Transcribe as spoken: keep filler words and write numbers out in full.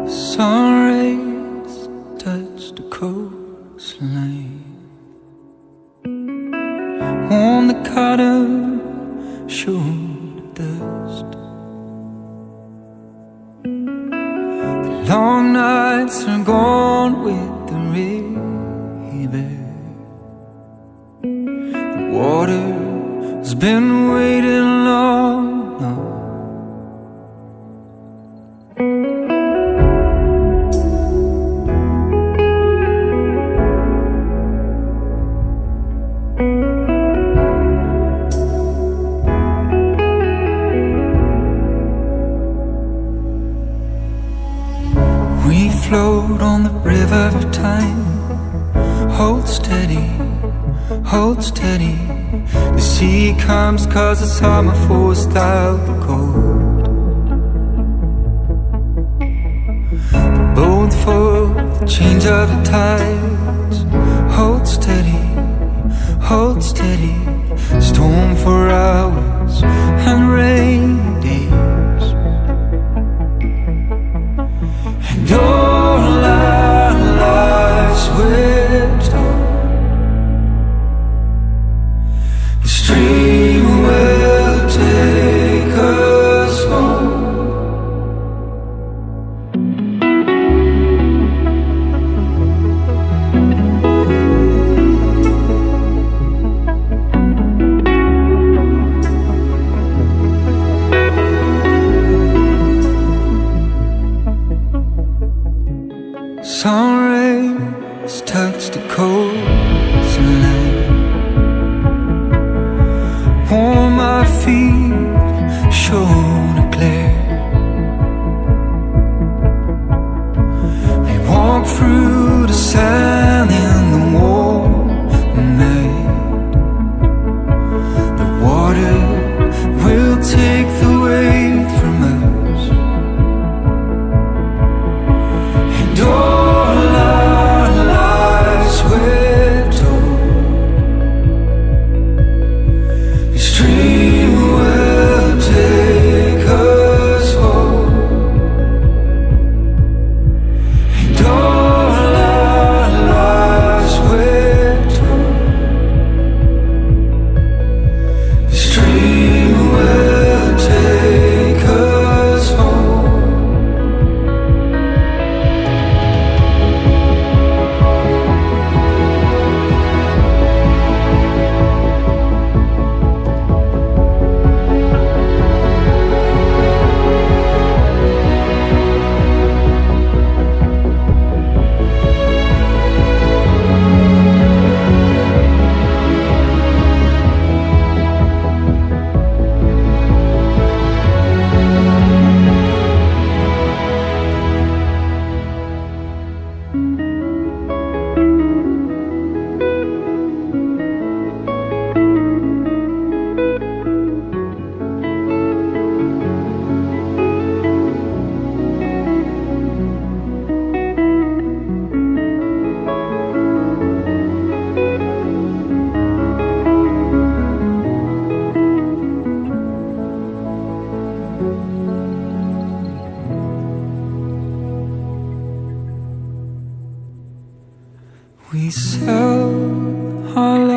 Sun rays touch the coastline, on the cotton show the dust. The long nights are gone with the river. The water's been waiting long enough. We float on the river of time. Hold steady, hold steady. The sea comes cause the summer forced out the cold. The boat for the change of the tides. Hold steady, hold steady. Storm for hours and rain days. And all our lives we're told the stream will take us home. Sun rays touch the coastline, warm my feet, shone a glare. They walk through the sand in the warm night. The water will take the weight from us. And all our lives we're told the stream will take us home. And all our lives we're told the stream will take us home. We sell our